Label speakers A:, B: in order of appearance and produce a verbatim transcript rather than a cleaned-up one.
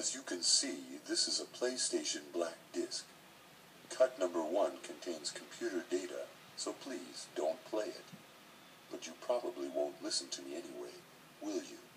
A: As you can see, this is a PlayStation Black Disc. Cut number one contains computer data, so please don't play it. But you probably won't listen to me anyway, will you?